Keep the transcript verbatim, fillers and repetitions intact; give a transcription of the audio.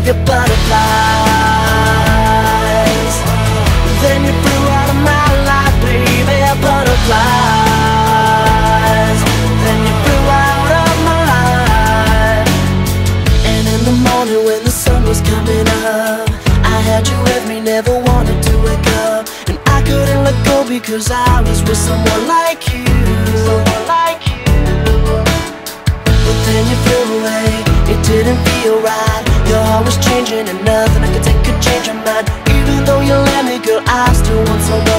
gave you butterflies. Then you flew out of my life, baby, butterflies. Then you flew out of my life. And in the morning when the sun was coming up, I had you with me, never wanted to wake up. And I couldn't let go because I was with someone like you. Someone like you. But then you flew away, it didn't feel right. Your heart was changing and nothing I could take could change your mind. Even though you let me, girl, I still want someone